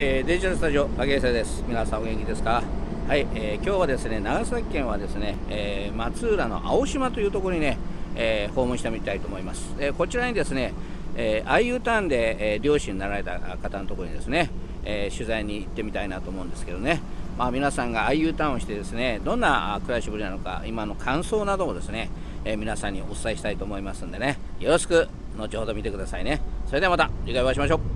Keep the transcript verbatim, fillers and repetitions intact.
えーデジタルスタジオ影井です。皆さんお元気ですか？はい、えー今日はですね、長崎県はですね、えー松浦の青島というところにね、えー訪問してみたいと思います。えーこちらにですね、えー、アイユーターンで、えー漁師になられた方のところにですね、えー取材に行ってみたいなと思うんですけどね、まあ、皆さんが アイユー ターンをしてですね、どんな暮らしぶりなのか、今の感想などもですね、えー皆さんにお伝えしたいと思いますんでね、よろしく後ほど見てくださいね。それではまた次回お会いしましょう。